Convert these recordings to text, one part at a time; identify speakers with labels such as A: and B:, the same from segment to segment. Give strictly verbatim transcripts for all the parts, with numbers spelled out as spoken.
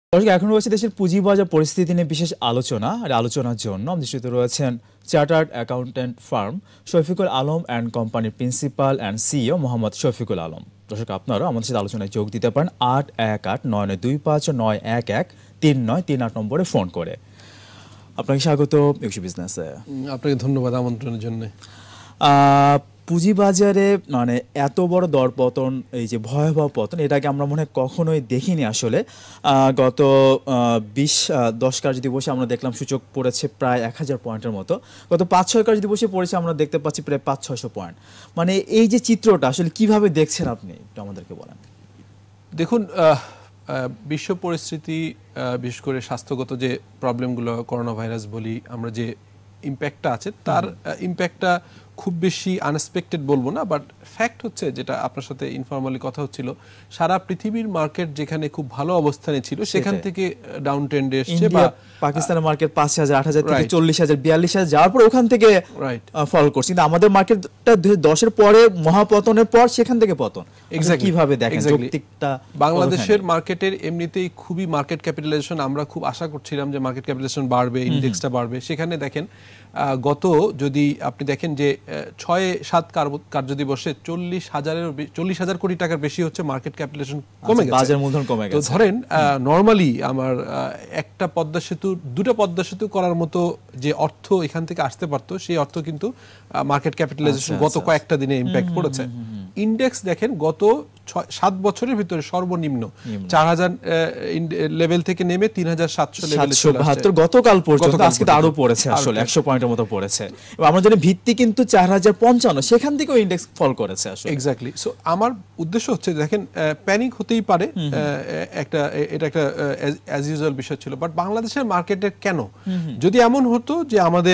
A: এখন রয়েছে দেশের পুঁজিবাজার পরিস্থিতি নিয়ে বিশেষ আলোচনা আর আলোচনার জন্য আমাদের রয়েছেন chartered accountant firm Shafiqul Alam and কোম্পানির principal and CEO Mohammad Shafiqul Alam. দর্শক আপনারা আমাদের সাথে আলোচনায় যোগ দিতে পারেন আট এক আট নয় নয় দুই পাঁচ নয় এক এক তিন নয় তিন আট নম্বরে ফোন করে। আপনাকে স্বাগত একুশে বিজনেসে।
B: আপনাকে ধন্যবাদ আমন্ত্রণের জন্য।
A: পুঁজিবাজারে মানে এত বড় দরপতন, এই যে ভয়াবহ পতন, এটাকে আমরা মনে হয় কখনোই দেখিনি আসলে। গত বিশ দশ কার যদি বসে আমরা দেখলাম সূচক পড়েছে প্রায় এক হাজার পয়েন্টের মতো, গত পাঁচ ছয় কার যদি বসে পড়েছে আমরা দেখতে পাচ্ছি প্রায় পাঁচ ছয়শো পয়েন্ট। মানে এই যে চিত্রটা আসলে কিভাবে দেখছেন আপনি, একটু আমাদেরকে বলেন।
B: দেখুন, বিশ্ব পরিস্থিতি, বিশেষ করে স্বাস্থ্যগত যে প্রবলেমগুলো, করোনা ভাইরাস বলি আমরা, যে ইম্প্যাক্টটা আছে তার ইম্প্যাক্টটা খুব বেশি আনএক্সপেক্টেড বলবো না, বাট ফ্যাক্ট হচ্ছে, যেটা আপনার সাথে ইনফর্মালি কথা হচ্ছিল, সারা পৃথিবীর মার্কেট যেখানে খুব ভালো অবস্থানে ছিল সেখান থেকে ডাউন ট্রেন্ডে এসেছে। বা
A: পাকিস্তানের মার্কেট পাঁচ হাজার আট হাজার থেকে চল্লিশ হাজার বিয়াল্লিশ হাজার যাওয়ার পর ওখান থেকে ফল করছে, কিন্তু আমাদের মার্কেটটা দুই হাজার দশের পরে মহাপতনের পর সেখান থেকে পতন। কিভাবে দেখেন যৌক্তিকটা?
B: বাংলাদেশের মার্কেটের এমনিতেই খুবই মার্কেট ক্যাপিটালাইজেশন, আমরা খুব আশা করছিলাম যে মার্কেট ক্যাপিটালাইজেশন বাড়বে, ইন্ডেক্সটা বাড়বে। সেখানে দেখেন গত যদি আপনি দেখেন যে ছয় সাত কার্যদিবসে চল্লিশ হাজারের চল্লিশ হাজার কোটি টাকার বেশি হচ্ছে মার্কেট ক্যাপিটালাইজেশন কমে গেছে, বাজার মূলধন কমে গেছে। তো ধরেন নরমালি আমার একটা পদ্মা সেতু, দুটো পদ্মা সেতু করার মতো যে অর্থ এখান থেকে আসতে পারতো, সেই অর্থ কিন্তু মার্কেট ক্যাপিটালাইজেশন গত কয়েকটা দিনে ইম্প্যাক্ট পড়েছে। ইন্ডেক্স দেখেন গত সাত বছরের ভিতরে সর্বনিম্ন চার হাজার লেভেল থেকে নেমে তিন হাজার সাতশো লেভেলে চলে আসছে
A: গতকাল পর্যন্ত। আজকে তো আরো পড়েছে, আসলে একশো পয়েন্টের মতো পড়েছে। আমরা জানি ভিত্তি কিন্তু চার হাজার পঞ্চান্ন, সেখান থেকেও ইন্ডেক্স ফল করেছে আসলে।
B: এক্স্যাক্টলি। সো আমার উদ্দেশ্য হচ্ছে, দেখেন প্যানিক হতেই পারে, একটা এটা একটা অ্যাজ ইউজুয়াল বিষয় ছিল, বাট বাংলাদেশের মার্কেটের কেন যদি এমন হতো যে আমাদের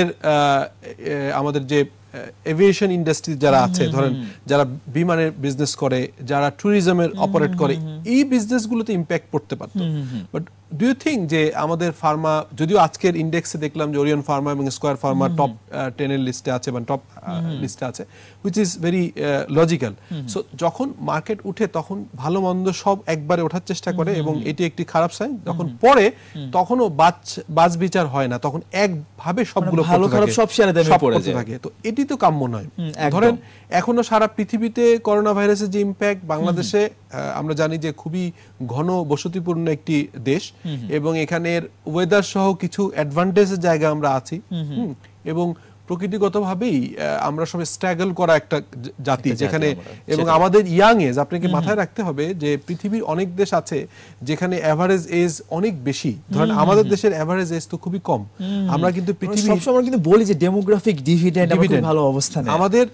B: আমাদের যে এভিয়েশন ইন্ডাস্ট্রি যারা আছে, ধরেন যারা বিমানের বিজনেস করে, যারা ট্যুরিজমের অপারেট করে, এই বিজনেসগুলোতে ইম্প্যাক্ট পড়তে পারতো। বাট ডু ইউ থিঙ্ক যে আমাদের ফার্মা, যদিও আজকের ইন্ডেক্সে দেখলাম যে ওরিয়ন ফার্মা এবং স্কয়ার ফার্মা টপ টেনের লিস্টে আছে বা টপ লিস্টে আছে, which is very logical. So যখন মার্কেট উঠে তখন ভালো মন্দ সব একবারে ওঠার চেষ্টা করে, এবং এটি একটি খারাপ সাইন। যখন পরে তখনও বাজ বাজ বিচার হয় না, তখন একভাবে সবগুলো
A: ভালো খারাপ সব শেয়ারে দামে পড়ে
B: থাকে। তো এটি তো কাম্য নয়। ধরেন এখনো সারা পৃথিবীতে করোনা ভাইরাসের যে ইম্প্যাক্ট, বাংলাদেশে আমরা জানি যে খুবই ঘন বসতিপূর্ণ একটি দেশ, এবং এখানের ওয়েদার সহ কিছু অ্যাডভান্টেজের জায়গা আমরা আছি, এবং প্রকৃতিগতভাবেই আমরা সবাই স্ট্রাগল করা একটা জাতি যেখানে, এবং আমাদের ইয়াং এজ, আপনাকে মাথায় রাখতে হবে যে পৃথিবীর অনেক দেশ আছে যেখানে এভারেজ এজ অনেক বেশি। ধরেন আমাদের দেশের এভারেজ এজ তো খুবই কম। আমরা কিন্তু পৃথিবী সবসময় কিন্তু বলি যে ডেমোগ্রাফিক ডিভিডেন্ড আমাদের ভালো অবস্থানে, আমাদের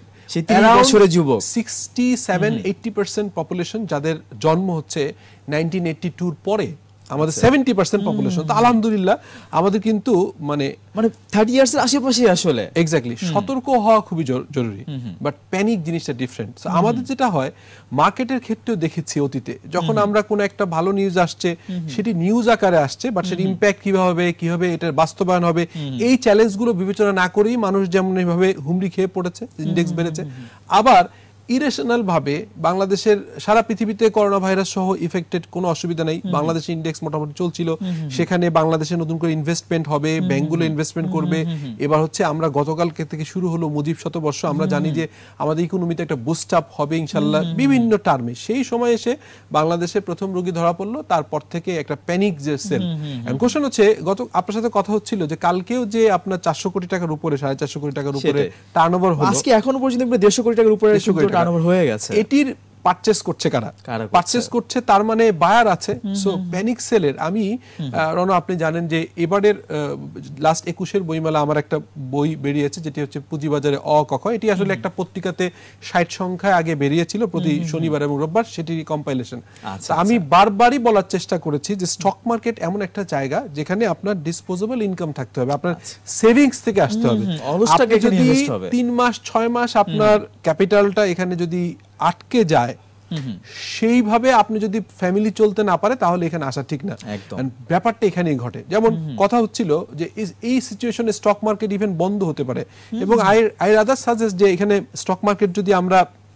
B: sixty-seven to eighty percent population যাদের জন্ম হচ্ছে nineteen eighty-two এর পরে, আমাদের সেভেন্টি পার্সেন্ট পপুলেশন। তো আলহামদুলিল্লাহ আমাদের কিন্তু মানে
A: মানে থার্টি ইয়ার্স এর আশেপাশে আসলে।
B: এক্স্যাক্টলি। সতর্ক হওয়া খুবই জরুরি, বাট প্যানিক জিনিসটা ডিফারেন্ট। সো আমাদের যেটা হয়, মার্কেটের ক্ষেত্রেও দেখেছি অতীতে, যখন আমরা কোনো একটা ভালো নিউজ আসছে, সেটি নিউজ আকারে আসছে, বাট সেটি ইম্প্যাক্ট কিভাবে হবে, কিভাবে এটার বাস্তবায়ন হবে, এই চ্যালেঞ্জগুলো বিবেচনা না করেই মানুষ যেমন এইভাবে হুমড়ি খেয়ে পড়েছে, ইন্ডেক্স বেড়েছে। আবার ইরেশনাল ভাবে বাংলাদেশের, সারা পৃথিবীতে করোনা ভাইরাস সহ ইফেক্টেড, কোনো অসুবিধা নেই, বাংলাদেশের ইন্ডেক্স মোটামুটি চলছিল। সেখানে বাংলাদেশে নতুন করে ইনভেস্টমেন্ট হবে, ব্যাংকগুলো ইনভেস্টমেন্ট করবে। এবার হচ্ছে আমরা গতকাল থেকে শুরু হলো মুজিব শতবর্ষ, আমরা জানি যে আমাদের ইকোনমিতে একটা বুস্ট আপ হবে ইনশাল্লাহ বিভিন্ন টার্মে। সেই সময় এসে বাংলাদেশে প্রথম রোগী ধরা পড়লো, তারপর থেকে একটা প্যানিক যে সেল। এখন কোশ্চেন হচ্ছে, গত আপনার সাথে কথা হচ্ছিল যে কালকেও যে আপনার চারশো কোটি টাকার উপরে, সাড়ে চারশো কোটি টাকার উপরে টার্নওভার হলো,
A: আজকে এখনো পর্যন্ত দেড়শো কোটি টাকার উপরে টার্নওভার হয়ে গেছে।
B: এটির পারচেজ করছে কারা? পারচেজ করছে, তার মানে বায়ার আছে। সো প্যানিক সেলের, আমি রনো আপনি জানেন যে এবারের লাস্ট একুশের বইমেলা আমার একটা বই বেরিয়েছে, যেটি হচ্ছে পুঁজিবাজারে অ ক খ। এটি আসলে একটা পত্রিকাতে ষাট সংখ্যায় আগে বেরিয়েছিল প্রতি শনিবার এবং রোববার, সেটির কম্পাইলেশন। আমি বারবারই বলার চেষ্টা করেছি যে স্টক মার্কেট এমন একটা জায়গা যেখানে আপনার ডিসপোজেবল ইনকাম থাকতে হবে, আপনার সেভিংস থেকে আসতে হবে। আপনি যদি তিন মাস ছয় মাস আপনার ক্যাপিটালটা এখানে যদি আটকে যায়, সেইভাবে আপনি যদি ফ্যামিলি চলতে না পারে, তাহলে এখানে আসা ঠিক না। ব্যাপারটা এখানেই ঘটে। যেমন কথা হচ্ছিল যে এই সিচুয়েশনে স্টক মার্কেট ইভেন বন্ধ হতে পারে, এবং আই আই রাদার সাজেস্ট যে এখানে স্টক মার্কেট যদি আমরা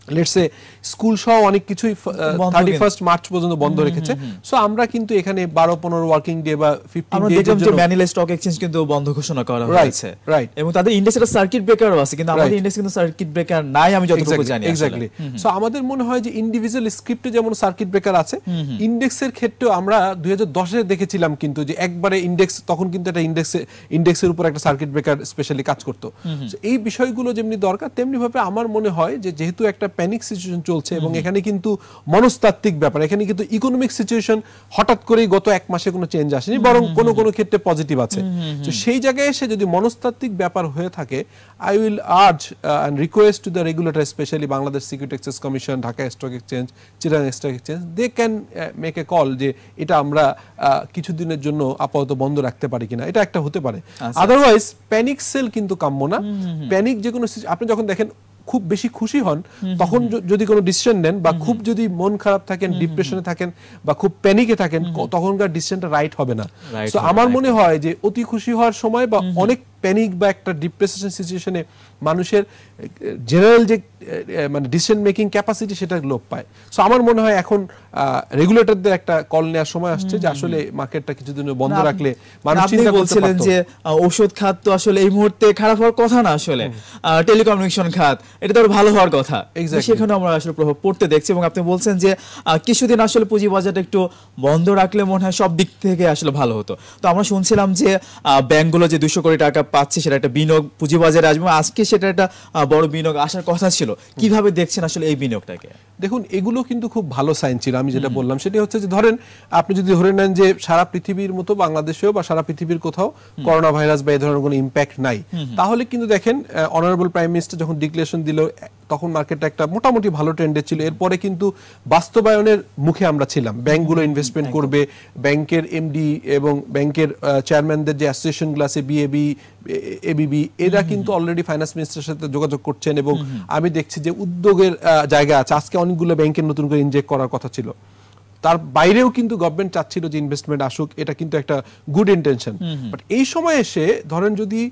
B: লেটস সে স্কুল সহ অনেক কিছুই থার্টি ফার্স্ট মার্চ পর্যন্ত বন্ধ রেখেছে। সো আমরা কিন্তু এখানে বারো পনেরো ওয়ার্কিং ডে বা ফিফটিন ডে এর জন্য
A: ম্যানিলা স্টক এক্সচেঞ্জ কিন্তু বন্ধ ঘোষণা করা হয়েছে, রাইট, এবং তাদের ইন্ডেক্সে সার্কিট ব্রেকারও আছে, কিন্তু আমাদের ইন্ডেক্স কিন্তু সার্কিট ব্রেকার নাই আমি যতটুকু জানি।
B: এক্স্যাক্টলি। সো আমাদের মনে হয় যে ইন্ডিভিজুয়াল স্ক্রিপ্টে যেমন সার্কিট ব্রেকার আছে, ইন্ডেক্সের ক্ষেত্রেও আমরা দুই হাজার দশ এ দেখেছিলাম কিন্তু যে একবারে ইন্ডেক্স, তখন কিন্তু একটা ইন্ডেক্সে ইন্ডেক্সের উপর একটা সার্কিট ব্রেকার স্পেশালি কাজ করতো। এই বিষয়গুলো যেমনি দরকার তেমনি ভাবে আমার মনে হয় যে যেহেতু একটা প্যানিক সিচুয়েশন চলছে এবং এখানে কিন্তু মনস্তাত্ত্বিক ব্যাপার, এখানে কিন্তু ইকোনমিক সিচুয়েশন হঠাৎ করেই গত এক মাসে কোনো চেঞ্জ আসেনি, বরং কোনো কোনো ক্ষেত্রে পজিটিভ আছে। তো সেই জায়গায় এসে যদি মনস্তাত্ত্বিক ব্যাপার হয়ে থাকে, I will urge and request to the regulator, specially Bangladesh security exchange commission, Dhaka stock exchange, Chittagong stock exchange, they can make a call যে এটা আমরা কিছুদিনের জন্য আপাতত বন্ধ রাখতে পারি কিনা, এটা একটা হতে পারে। আদারওয়াইজ প্যানিক সেল কিন্তু কাম্য না। প্যানিক যে কোনো, আপনি যখন দেখেন খুব বেশি খুশি হন তখন যদি কোনো ডিসিশন নেন, বা খুব যদি মন খারাপ থাকেন, ডিপ্রেশনে থাকেন, বা খুব প্যানিকে থাকেন, তখনকার ডিসিশনটা রাইট হবে না। সো আমার মনে হয় যে অতি খুশি হওয়ার সময় বা অনেক প্যানিক বা একটা ডিপ্রেশন সিচুয়েশনে মানুষের জেনারেল যে মানে ডিসিশন মেকিং ক্যাপাসিটি সেটা লোপ পায়। সো আমার মনে হয় এখন রেগুলেটরদের একটা কল নেওয়ার সময় আসছে যে আসলে মার্কেটটা কিছুদিন বন্ধ রাখলে মানুষ চিন্তা করছিলেন যে
A: ঔষধ খাত তো আসলে এই মুহূর্তে খারাপ হওয়ার কথা না, আসলে টেলিকমিউনিকেশন খাত এটা তো ভালো হওয়ার কথা, সেখানে আমরা আসলে প্রভাব পড়তে দেখছি। এবং আপনি বলছেন যে কিছুদিন আসলে পুঁজি বাজারটা একটু বন্ধ রাখলে মনে হয় সব দিক থেকে আসলে ভালো হতো। তো আমরা শুনছিলাম যে ব্যাংকগুলো যে দুশো কোটি টাকা পাচ্ছে সেটা একটা বিনিয়োগ পুঁজি বাজারে আসবে, আজকে সেটা একটা বড় বিনিয়োগ আসার কথা ছিল। কিভাবে দেখছেন আসলে এই বিনিয়োগটাকে?
B: দেখুন, এগুলো কিন্তু খুব ভালো সাইন ছিল। আমি যেটা বললাম সেটা হচ্ছে যে ধরেন আপনি যদি ধরে নেন যে সারা পৃথিবীর মতো বাংলাদেশেও বা সারা পৃথিবীর কোথাও করোনা ভাইরাস বা এই ধরনের কোনো ইম্প্যাক্ট নাই, তাহলে কিন্তু দেখেন অনারেবল প্রাইম মিনিস্টার যখন ডিক্লারেশন দিল তখন মার্কেটটা একটা মোটামুটি ভালো ট্রেন্ডে ছিল। এরপরে কিন্তু বাস্তবায়নের মুখে আমরা ছিলাম, ব্যাংকগুলো ইনভেস্টমেন্ট করবে, ব্যাংকের এমডি এবং ব্যাংকের চেয়ারম্যানদের যে অ্যাসোসিয়েশনগুলো আছে, বিএবি, এবিবি, এরা কিন্তু অলরেডি ফাইন্যান্স মিনিস্টারের সাথে যোগাযোগ করছেন এবং আমি দেখছি যে উদ্যোগের জায়গা আছে। আজকে অনেকগুলো ব্যাংকের নতুন করে ইনজেক্ট করার কথা ছিল, তার বাইরেও কিন্তু গভর্নমেন্ট চাচ্ছিল যে ইনভেস্টমেন্ট আসুক, এটা কিন্তু একটা গুড ইন্টেনশন। বাট এই সময় এসে ধরেন যদি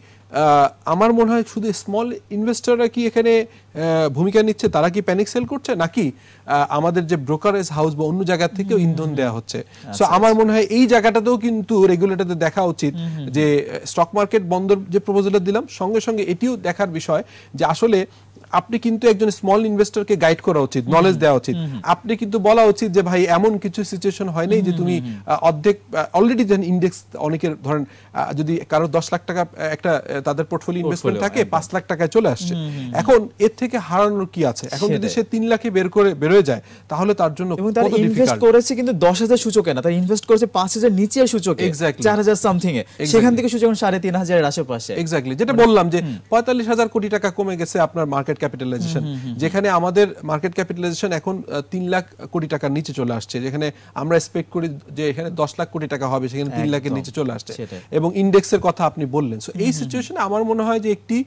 B: আমার মনে হয় শুধু স্মল ইনভেস্টররা কি এখানে ভূমিকা নিচ্ছে, তারা কি প্যানিক সেল করছে, নাকি আমাদের যে ব্রোকারেজ হাউস বা অন্য জায়গা থেকেও ইন্ধন দেওয়া হচ্ছে? সো আমার মনে হয় এই জায়গাটাতেও কিন্তু রেগুলেটরদের দেখা উচিত যে স্টক মার্কেট বন্ধের যে প্রপোজালটা দিলাম, সঙ্গে সঙ্গে এটিও দেখার বিষয় যে আসলে আপনি কিন্তু একজন স্মল ইনভেস্টরকে গাইড করা উচিত, নলেজ দেওয়া উচিত। আপনি কিন্তু বলা উচিত যে ভাই এমন কিছু সিচুয়েশন হয় নাই যে তুমি অর্ধেক অলরেডি যেন ইন্ডেক্স, অনেকের ধরেন যদি কারো দশ লাখ টাকা একটা তাদের পোর্টফোলিও ইনভেস্টমেন্ট থাকে, পাঁচ লাখ টাকায় চলে আসছে, এখন এর থেকে হারানোর কি আছে? এখন যদি সে তিন লাখে বের করে বেরোয় যায় তাহলে তার জন্য
A: ইনভেস্ট করেছে কিন্তু দশ হাজার সূচকে না, তার ইনভেস্ট করেছে পাঁচ হাজার নিচে সূচকে, চার হাজার সামথিং এ, সেখান থেকে সূচক সাড়ে তিন হাজারের আশেপাশে।
B: এক্স্যাক্টলি, যেটা বললাম যে পঁয়তাল্লিশ হাজার কোটি টাকা কমে গেছে আপনার মার্কেট ক্যাপিটালাইজেশন, যেখানে আমাদের মার্কেট ক্যাপিটালাইজেশন এখন তিন লাখ কোটি টাকার নিচে চলে আসছে, যেখানে আমরা এক্সপেক্ট করি যে এখানে দশ লাখ কোটি টাকা হবে, সেখানে তিন লাখের নিচে চলে আসছে। এবং ইন্ডেক্সের কথা আপনি বললেন, সো এই সিচুয়েশনে আমার মনে হয় যে একটি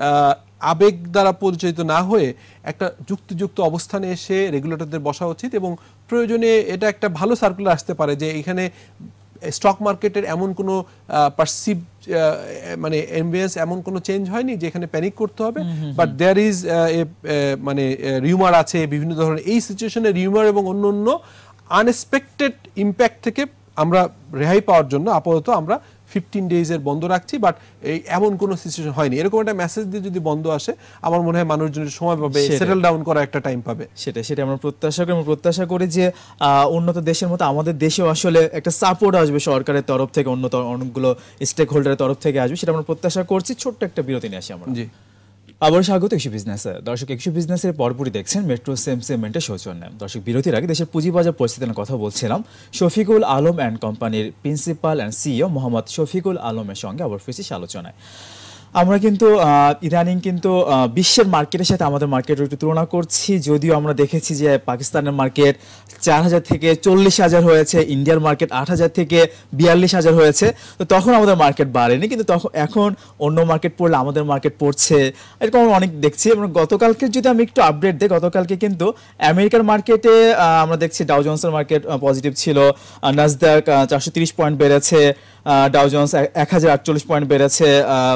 B: আবেগ দ্বারা পরিচালিত না হয়ে একটা যুক্তিযুক্ত অবস্থানে এসে রেগুলেটরদের বসা উচিত, এবং প্রয়োজনে এটা একটা ভালো সার্কুলার আসতে পারে যে এখানে স্টক মার্কেটের এমন কোনো পারসিভ মানে এমবিএস এমন কোনো চেঞ্জ হয়নি যে এখানে প্যানিক করতে হবে, বাট দেয়ার ইজ মানে রিউমার আছে বিভিন্ন ধরনের। এই সিচুয়েশনে রিউমার এবং অন্য অন্য আনএক্সপেক্টেড ইম্প্যাক্ট থেকে আমরা রেহাই পাওয়ার জন্য আপাতত আমরা ফিফটিন ডেজের বন্ধ রাখছি, বাট এই এমন কোনো সিচুয়েশন হয়নি। এরকম একটা মেসেজ দিয়ে যদি বন্ধ আসে, আমার মনে হয় মানুষজনের সময় পাবে, সেটেল ডাউন করা একটা টাইম পাবে।
A: সেটা সেটা আমরা প্রত্যাশা করি। আমরা প্রত্যাশা করি যে উন্নত দেশের মতো আমাদের দেশেও আসলে একটা সাপোর্ট আসবে সরকারের তরফ থেকে, অন্য অনেকগুলো স্টেক হোল্ডারের তরফ থেকে আসবে, সেটা আমরা প্রত্যাশা করছি। ছোট্ট একটা বিরতি নিয়ে আসি আমরা। জি, আবার স্বাগত একুশে বিজনেসে। দর্শক, একুশে বিজনেসের পরপরই দেখছেন মেট্রো সেমসেমেন্টের সৌজন্যে। দর্শক, বিরতির আগে দেশের পুঁজিবাজার পরিস্থিতি নিয়ে কথা বলছিলাম শফিকুল আলম অ্যান্ড কোম্পানির principal and CEO Mohammad Shafiqul আলমের সঙ্গে আবার ফিরছি আলোচনায়। আমরা কিন্তু ইদানিং কিন্তু বিশ্বের মার্কেটের সাথে আমাদের মার্কেটের একটু তুলনা করছি, যদিও আমরা দেখেছি যে পাকিস্তানের মার্কেট চার হাজার থেকে চল্লিশ হাজার হয়েছে, ইন্ডিয়ার মার্কেট আট হাজার থেকে বিয়াল্লিশ হাজার হয়েছে, তো তখন আমাদের মার্কেট বাড়েনি, কিন্তু তখন এখন অন্য মার্কেট পড়লে আমাদের মার্কেট পড়ছে, এরকম আমরা অনেক দেখছি। এবং গতকালকে যদি আমি একটু আপডেট দিই, গতকালকে কিন্তু আমেরিকার মার্কেটে আমরা দেখছি ডাউ জোন্সের মার্কেট পজিটিভ ছিল, নাসডাক চারশো তিরিশ পয়েন্ট বেড়েছে, ডাউ জোন্স এক হাজার আটচল্লিশ পয়েন্ট বেড়েছে, নিউ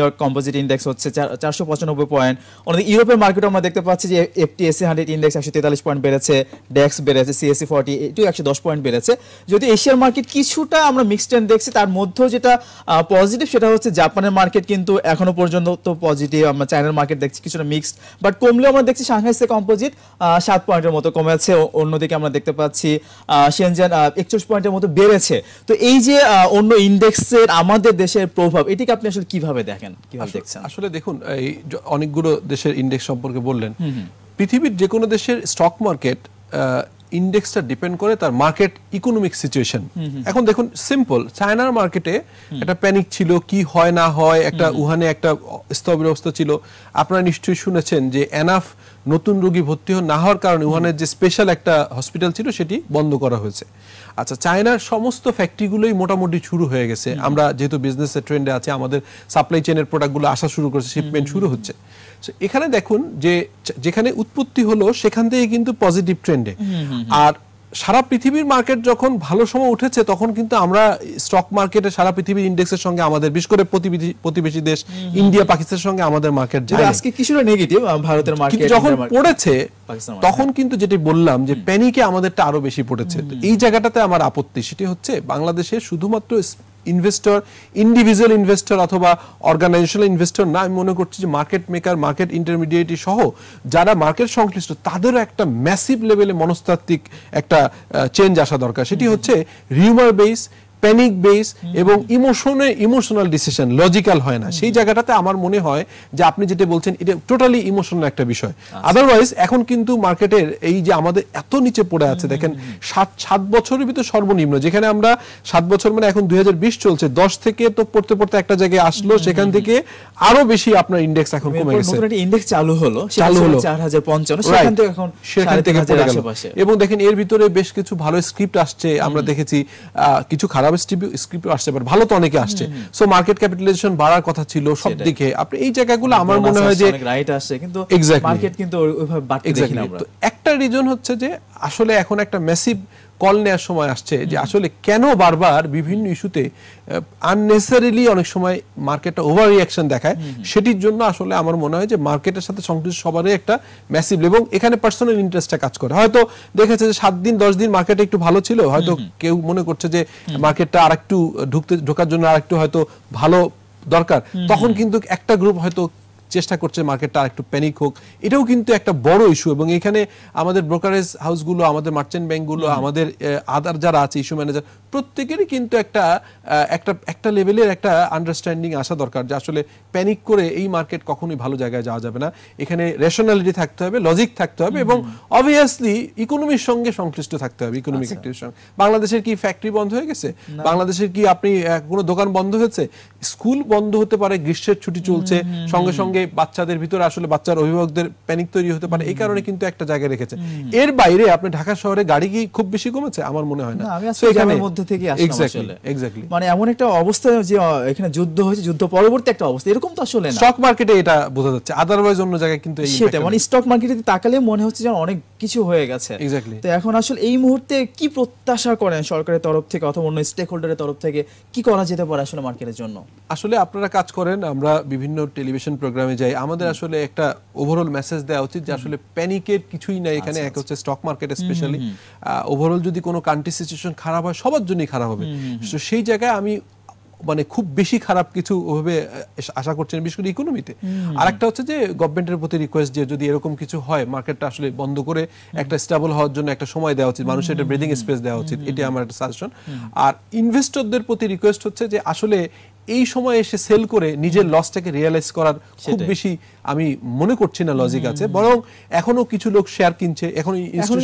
A: ইয়র্ক কম্পোজিট ইন্ডেক্স হচ্ছে চারশো পঁচানব্বই পয়েন্ট। অন্যদিকে ইউরোপের মার্কেট আমরা দেখতে পাচ্ছি যে এফটিএসি হান্ড্রেড ইন্ডেক্স একশো তেতাল্লিশ পয়েন্ট বেড়েছে, ডেক্স বেড়েছে, সিএসসি ফর্টি এটিও একশো দশ পয়েন্ট বেড়েছে। যদি এশিয়ার মার্কেট কিছুটা আমরা মিক্সড ট্রেন্ড দেখছি, তার মধ্যেও যেটা পজিটিভ সেটা হচ্ছে জাপানের মার্কেট কিন্তু এখনো পর্যন্ত তো পজিটিভ। আমরা চায়নার মার্কেট দেখছি কিছুটা মিক্সড, বাট কমলেও আমরা দেখছি সাংহাই সে কম্পোজিট সাত পয়েন্টের মতো কমেছে। অন্যদিকে আমরা দেখতে পাচ্ছি শেনজেন একচল্লিশ পয়েন্টের মতো বেড়েছে। তো এই যে অন্য ইন্ডেক্সের আমাদের দেশের প্রভাব, এটিকে আপনি আসলে কিভাবে দেখেন, কিভাবে দেখছেন?
B: আসলে দেখুন, এই অনেকগুলো দেশের ইন্ডেক্স সম্পর্কে বললেন, পৃথিবীর যে কোনো দেশের স্টক মার্কেট ইন্ডেক্সটা ডিপেন্ড করে তার মার্কেট ইকোনমিক সিচুয়েশন। এখন দেখুন সিম্পল, চায়নার মার্কেটে একটা প্যানিক ছিল, কি হয় না হয়, একটা উহানে একটা স্থবির অবস্থা ছিল। আপনারা নিশ্চয়ই শুনেছেন যে এনাফ নতুন রোগী ভর্তি না হওয়ার কারণে উহানের যে স্পেশাল একটা হসপিটাল ছিল সেটি বন্ধ করা হয়েছে। আচ্ছা, চায়নার সমস্ত ফ্যাক্টরিগুলোই মোটামুটি শুরু হয়ে গেছে। আমরা যেহেতু বিজনেসের ট্রেন্ডে আছে, আমাদের সাপ্লাই চেইনের প্রোডাক্টগুলো আসা শুরু করেছে, শিপমেন্ট শুরু হচ্ছে। এখানে দেখুন যে যেখানে উৎপত্তি হলো সেখান থেকে কিন্তু পজিটিভ ট্রেন্ডে। আর সারা পৃথিবীর মার্কেট যখন ভালো সময় উঠেছে তখন কিন্তু আমরা স্টক মার্কেটে সারা পৃথিবীর ইন্ডেক্সের সঙ্গে আমাদের, বিশেষ করে প্রতিবেশী দেশ ইন্ডিয়া পাকিস্তানের সঙ্গে আমাদের মার্কেট যায়
A: আজকে কিছুটা নেগেটিভ ভারতের মার্কেট।
B: যখন পড়েছে তখন কিন্তু যেটি বললাম যে প্যানিকে আমাদেরটা আরো বেশি পড়েছে। তো এই জায়গাটাতে আমার আপত্তি, সেটি হচ্ছে বাংলাদেশে শুধুমাত্র ইনভেস্টর, ইন্ডিভিজুয়াল ইনভেস্টর অথবা অর্গানাইজেশনাল ইনভেস্টর না, আমি মনে করছি যে মার্কেট মেকার, মার্কেট ইন্টারমিডিয়েট সহ যারা মার্কেট সংশ্লিষ্ট তাদেরও একটা ম্যাসিভ লেভেলে মনস্তাত্ত্বিক একটা চেঞ্জ আসা দরকার। সেটি হচ্ছে রিউমার বেস, প্যানিক বেস এবং ইমোশনে ইমোশনাল ডিসিশন, লজিক্যাল হয় না। সেই জায়গাটাতে আমার মনে হয় যে আপনি যেটা বলছেন এটা টোটালি ইমোশনাল একটা বিষয়। আদারওয়াইজ এখন কিন্তু মার্কেটের এই যে আমাদের এত নিচে পড়ে আছে, দেখেন সাত সাত বছরের ভিতর সর্বনিম্ন, যেখানে আমরা সাত বছর মানে এখন দুই হাজার বিশ চলছে, দশ থেকে তো পড়তে পড়তে একটা জায়গায় আসলো, সেখান থেকে আরো বেশি আপনার ইন্ডেক্স এখন কমে গেছে।
A: নতুন একটা ইন্ডেক্স চালু হলো, চালু হলো চার হাজার পঞ্চান্ন, সেখান থেকে এখন
B: সেখান থেকে পড়ে গেল। এবং দেখেন এর ভিতরে বেশ কিছু ভালো স্ক্রিপ্ট আসছে, আমরা দেখেছি কিছু খারাপ স্ক্রিপ্ট আসছে, বাট ভালো তো অনেকে আসছে। সো মার্কেট ক্যাপিটালাইজেশন বাড়ার কথা ছিল সব দিকে। আপনি এই জায়গাগুলো আমার মনে হয় যে
A: রাইট আসছে, কিন্তু
B: এক্স্যাক্টলি
A: মার্কেট কিন্তু ওইভাবে বাড়তে দেখি না আমরা।
B: তো একটা রিজন হচ্ছে যে আসলে এখন একটা ম্যাসিভ কল নেওয়ার সময় আসছে যে আসলে কেন বারবার বিভিন্ন ইস্যুতে আননেসেসারিলি অনেক সময় মার্কেটটা ওভার রিঅ্যাকশন দেখায়। সেটির জন্য আসলে আমার মনে হয় যে মার্কেটের সাথে সংশ্লিষ্ট সবারই একটা ম্যাসিভ, এবং এখানে পার্সোনাল ইন্টারেস্টটা কাজ করে। হয়তো দেখেছে যে সাত দিন দশ দিন মার্কেটে একটু ভালো ছিল, হয়তো কেউ মনে করছে যে মার্কেটটা আরেকটু ঢুকতে ঢোকার জন্য আরেকটু হয়তো ভালো দরকার, তখন কিন্তু একটা গ্রুপ হয়তো চেষ্টা করছে মার্কেটটা একটু প্যানিক হোক। এটাও কিন্তু একটা বড় ইস্যু, এবং এখানে আমাদের ব্রোকারেজ হাউসগুলো, আমাদের মার্চেন্ট ব্যাংকগুলো, আমাদের আদার যারা আছে ইস্যু ম্যানেজার, প্রত্যেকেরই কিন্তু একটা একটা একটা লেভেলের একটা আন্ডারস্ট্যান্ডিং আসা দরকার যে আসলে প্যানিক করে এই মার্কেট কখনোই ভালো জায়গায় যাওয়া যাবে না। এখানে রেশনালিটি থাকতে হবে, লজিক থাকতে হবে, এবং অবভিয়াসলি ইকোনমির সঙ্গে সংশ্লিষ্ট থাকতে হবে, ইকোনমিক অ্যাক্টিভিটির সঙ্গে। বাংলাদেশের কি ফ্যাক্টরি বন্ধ হয়ে গেছে? বাংলাদেশের কি আপনি কোনো দোকান বন্ধ হয়েছে? স্কুল বন্ধ হতে পারে, গ্রীষ্মের ছুটি চলছে, সঙ্গে সঙ্গে বাচ্চাদের ভিতরে আসলে বাচ্চার অভিভাবকদের প্যানিক তৈরি হতে পারে, এই কারণে কিন্তু একটা জায়গায় রেখেছে। এর বাইরে আপনি ঢাকা শহরে গাড়ি কি খুব বেশি কমেছে? আমার মনে হয় না।
A: আমি আসলে এখানের মধ্যে থেকে আসলাম আসলে।
B: এক্স্যাক্টলি,
A: মানে এমন একটা অবস্থা যে এখানে যুদ্ধ হয়েছে, যুদ্ধ পরবর্তী একটা অবস্থা, এরকম তো আসলে না।
B: স্টক মার্কেটে এটা বোঝা যাচ্ছে, আদারওয়াইজ অন্য জায়গায় কিন্তু এই
A: সেটা মানে স্টক মার্কেটে তাকালে মনে হচ্ছে যে অনেক কিছু হয়ে গেছে।
B: এক্স্যাক্টলি।
A: তো এখন আসলে এই মুহূর্তে কি প্রত্যাশা করেন সরকারের তরফ থেকে অথবা অন্য স্টেক হোল্ডারের তরফ থেকে, কি করা যেতে পারে আসলে মার্কেটের জন্য?
B: আসলে আপনারা কাজ করেন, আমরা বিভিন্ন টেলিভিশন প্রোগ্রামে যাই, আমাদের আসলে একটা ওভারঅল মেসেজ দেওয়া উচিত যে আসলে প্যানিকের কিছুই নাই এখানে। এক হচ্ছে স্টক মার্কেট স্পেশালি, ওভারঅল যদি কোনো কান্ট্রি সিচুয়েশন খারাপ হয় সবার জন্যই খারাপ হবে। তো সেই জায়গায় আমি মানে খুব বেশি খারাপ কিছু ওভাবে আশা করছেন, বিশেষ করে ইকোনমিতে। আর একটা হচ্ছে যে গভর্নমেন্টের প্রতি রিকোয়েস্ট যে যদি এরকম কিছু হয় মার্কেটটা আসলে বন্ধ করে একটা স্টেবল হওয়ার জন্য একটা সময় দেওয়া উচিত, মানুষের একটা ব্রিদিং স্পেস দেওয়া উচিত, এটা আমার একটা সাজেশন। আর ইনভেস্টরদের প্রতি রিকোয়েস্ট হচ্ছে যে আসলে এই সময় এসে সেল করে নিজের লসটাকে রিয়েলাইজ করার খুব বেশি আমি মনে করছি না লজিক আছে, বরং এখনো কিছু লোক শেয়ার কিনছে। এখন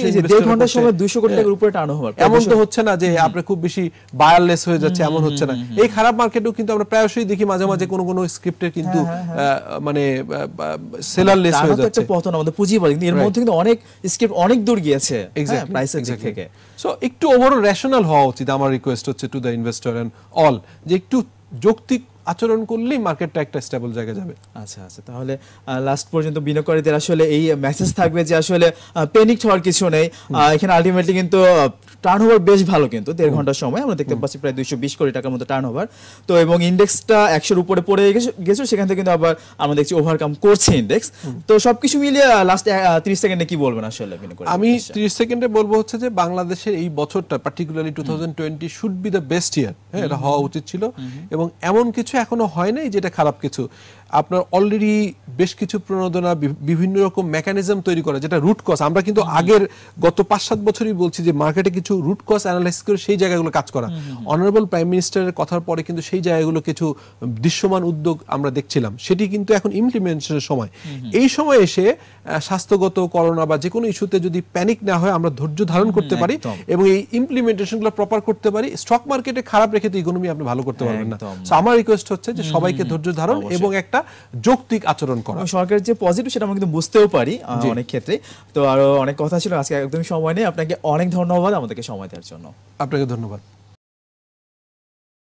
A: দুইশো কোটি টাকার উপরে টার্নওভার,
B: এমন তো হচ্ছে না যে আপনি খুব বেশি বায়ারলেস হয়ে যাচ্ছে, এমন হচ্ছে না। এই খারাপ মার্কেটেও কিন্তু আমরা প্রায়শই দেখি মাঝে মাঝে কোনো কোনো স্ক্রিপ্টের কিন্তু মানে সেলারলেস হয়ে যাচ্ছে,
A: পতন আমাদের পুঁজিবাদী, কিন্তু এর মধ্যে কিন্তু অনেক স্ক্রিপ্ট অনেক দূর গিয়েছে প্রাইসের দিক থেকে।
B: সো একটু ওভারঅল রেশনাল হওয়া উচিত, আমার রিকোয়েস্ট হচ্ছে to the investor and all, যে একটু যৌক্তিক আচরণ করলেই মার্কেটটা একটা স্টেবল জায়গায় যাবে।
A: আচ্ছা আচ্ছা, তাহলে লাস্ট পর্যন্ত বিনিয়োগকারীদের আসলে এই মেসেজ থাকবে যে আসলে প্যানিক হওয়ার কিছু নেই। এখানে আলটিমেটলি কিন্তু টার্নওভার বেশ ভালো, কিন্তু দেড় ঘন্টার সময় আমরা দেখতে পাচ্ছি প্রায় দুইশো বিশ কোটি টাকার মতো টার্নওভার। তো এবং ইন্ডেক্সটা একশোর উপরে পড়ে গেছে, সেখান থেকে কিন্তু আবার আমরা দেখছি ওভারকাম করছে ইন্ডেক্স। তো সবকিছু মিলিয়ে লাস্ট তিরিশ সেকেন্ডে কি বলবেন আসলে?
B: আমি তিরিশ সেকেন্ডে বলবো হচ্ছে যে বাংলাদেশের এই বছরটা particularly two thousand twenty should be the best year. হ্যাঁ, এটা হওয়া উচিত ছিল এবং এমন কিছু এখনো হয় নাই যেটা খারাপ কিছু। আপনার অলরেডি বেশ কিছু প্রণোদনা, বিভিন্ন রকম মেকানিজম তৈরি করা, যেটা রুট কজ। আমরা কিন্তু আগের গত পাঁচ সাত বছরই বলছি যে মার্কেটে কিছু রুট কজ অ্যানালাইসিস করে সেই জায়গাগুলো কাজ করা। অনারেবল প্রাইম মিনিস্টারের কথার পরে কিন্তু সেই জায়গাগুলো কিছু দৃশ্যমান উদ্যোগ আমরা দেখছিলাম, সেটি কিন্তু এখন ইমপ্লিমেন্টেশনের সময়। এই সময় এসে স্বাস্থ্যগত, করোনা বা যে কোনো ইস্যুতে যদি প্যানিক না হয়, আমরা ধৈর্য ধারণ করতে পারি এবং এই ইমপ্লিমেন্টেশনগুলো প্রপার করতে পারি, স্টক মার্কেটে খারাপ রেখে তো ইকোনমি আপনি ভালো করতে পারবেন না। সো আমার রিকোয়েস্ট হচ্ছে যে সবাইকে ধৈর্য ধারণ এবং একটা যৌক্তিক আচরণ করা।
A: সরকারের যে পজিটিভ সেটা আমরা কিন্তু বুঝতেও পারি অনেক ক্ষেত্রে। তো আরো অনেক কথা ছিল, আজকে একদমই সময় নেই। আপনাকে অনেক ধন্যবাদ আমাদেরকে সময় দেওয়ার জন্য।
B: আপনাকে ধন্যবাদ।